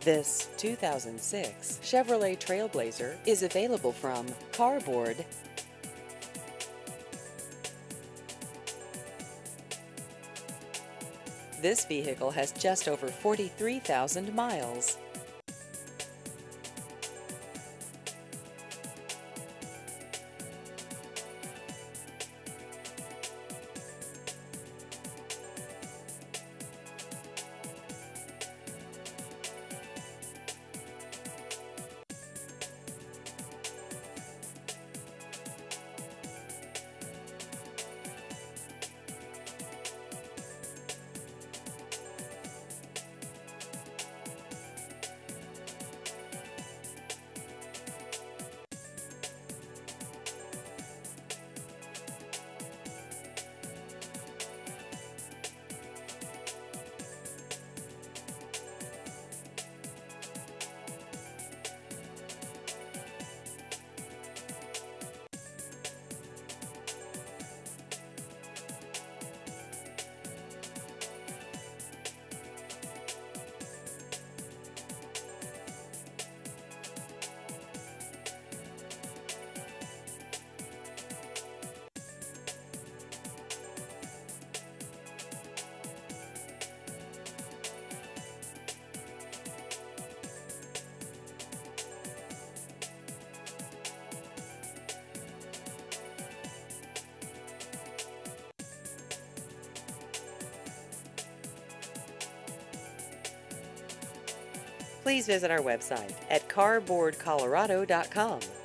This 2006 Chevrolet Trailblazer is available from Carboard. This vehicle has just over 43,000 miles. Please visit our website at carboardcolorado.com.